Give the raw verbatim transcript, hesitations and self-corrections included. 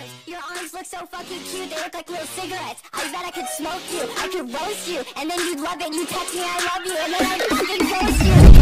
arms. Your arms look so fucking cute, they look like little cigarettes. I bet I could smoke you, I could roast you, and then you'd love it. You text me I love you, and then I'd fucking toast you.